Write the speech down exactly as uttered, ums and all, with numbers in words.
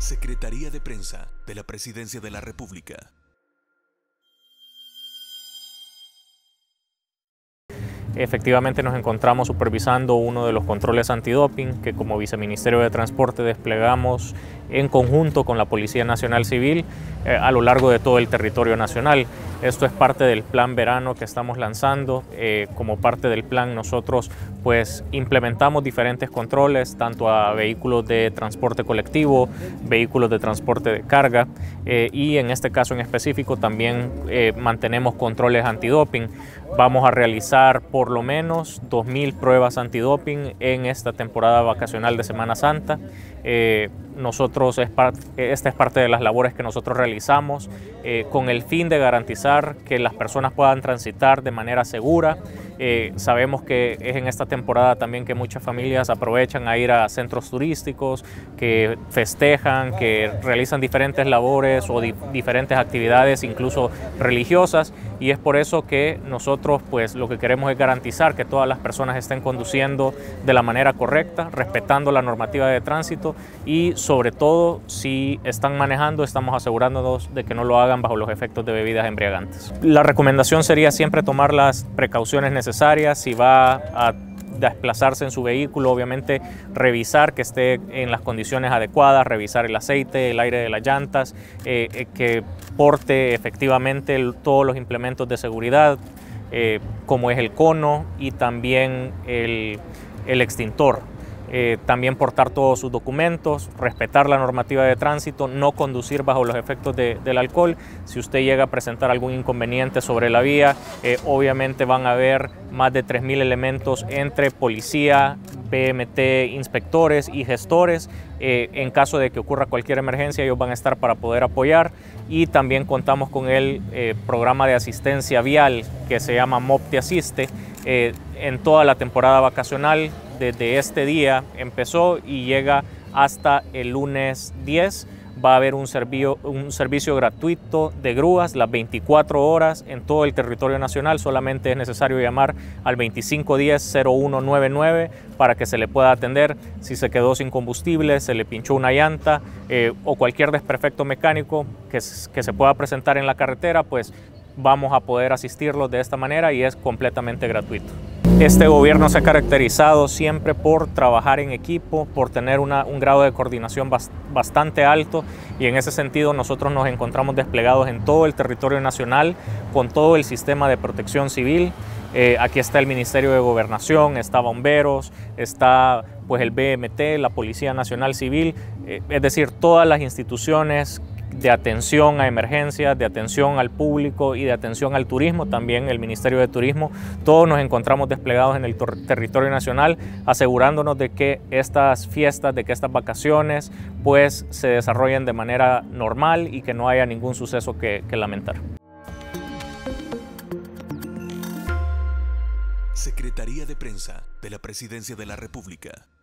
Secretaría de Prensa de la Presidencia de la República. Efectivamente nos encontramos supervisando uno de los controles antidoping que como Viceministerio de Transporte desplegamos en conjunto con la Policía Nacional Civil eh, a lo largo de todo el territorio nacional. Esto es parte del plan verano que estamos lanzando. Eh, como parte del plan nosotros pues implementamos diferentes controles tanto a vehículos de transporte colectivo, vehículos de transporte de carga eh, y en este caso en específico también eh, mantenemos controles antidoping. Vamos a realizar por lo menos dos mil pruebas antidoping en esta temporada vacacional de Semana Santa. Eh, nosotros es part, esta es parte de las labores que nosotros realizamos eh, con el fin de garantizar que las personas puedan transitar de manera segura. Eh, sabemos que es en esta temporada también que muchas familias aprovechan a ir a centros turísticos, que festejan, que realizan diferentes labores o di diferentes actividades, incluso religiosas, y es por eso que nosotros pues lo que queremos es garantizar que todas las personas estén conduciendo de la manera correcta, respetando la normativa de tránsito y sobre todo si están manejando estamos asegurándonos de que no lo hagan bajo los efectos de bebidas embriagantes. La recomendación sería siempre tomar las precauciones necesarias. Si va a desplazarse en su vehículo, obviamente revisar que esté en las condiciones adecuadas, revisar el aceite, el aire de las llantas, eh, eh, que porte efectivamente el, todos los implementos de seguridad, eh, como es el cono y también el, el extintor. Eh, también portar todos sus documentos, respetar la normativa de tránsito, no conducir bajo los efectos de, del alcohol. Si usted llega a presentar algún inconveniente sobre la vía, eh, obviamente van a haber más de tres mil elementos entre policía, B M T, inspectores y gestores. Eh, en caso de que ocurra cualquier emergencia, ellos van a estar para poder apoyar. Y también contamos con el eh, programa de asistencia vial que se llama M O P Te Asiste. Eh, en toda la temporada vacacional, desde este día empezó y llega hasta el lunes diez. Va a haber un servicio, un servicio gratuito de grúas las veinticuatro horas en todo el territorio nacional. Solamente es necesario llamar al veinticinco diez cero uno noventa y nueve para que se le pueda atender. Si se quedó sin combustible, se le pinchó una llanta eh, o cualquier desperfecto mecánico que, que se pueda presentar en la carretera, pues vamos a poder asistirlos de esta manera y es completamente gratuito. Este gobierno se ha caracterizado siempre por trabajar en equipo, por tener una, un grado de coordinación bastante alto y en ese sentido nosotros nos encontramos desplegados en todo el territorio nacional con todo el sistema de protección civil. Eh, aquí está el Ministerio de Gobernación, está Bomberos, está pues el B M T, la Policía Nacional Civil, eh, es decir, todas las instituciones de atención a emergencias, de atención al público y de atención al turismo, también el Ministerio de Turismo. Todos nos encontramos desplegados en el territorio nacional, asegurándonos de que estas fiestas, de que estas vacaciones, pues se desarrollen de manera normal y que no haya ningún suceso que, que lamentar. Secretaría de Prensa de la Presidencia de la República.